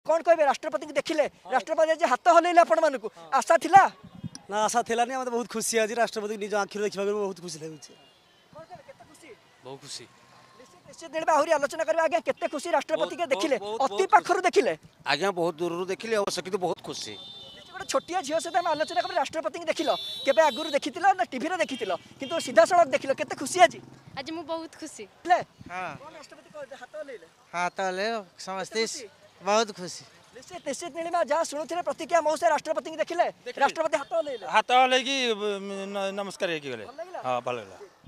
कौन कहे राष्ट्रपति को देखिले राष्ट्रपति जे हाथ हलैले आपण मानकु आशा थिला ना आशा थिलानी मते बहुत खुशी आज राष्ट्रपति निज आखिर देखा बहुत खुशी लाଗୁଛି बहुत खुशी निश्चित दिन आहुरी आलोचना करबा आज्ञा केते खुशी राष्ट्रपति के देखिले अति पाखरु देखिले आज्ञा बहुत दूर देखिले अवश्य किंतु बहुत खुशी गोटे छोटिया झील सहित आलोचना कर राष्ट्रपति देख केबे आगुरी देखी ना टीवी देखी किंतु सीधा सड़क देख केते खुशी आज आज मु बहुत खुशी हां राष्ट्रपति हाथ ले समझते बहुत खुशी निश्चित निश्चित नीलिमा जहाँ शुणुले प्रतिक्रिया मौसे राष्ट्रपति देखिले राष्ट्रपति हाथ हाथ हल्की नमस्कार हाँ भल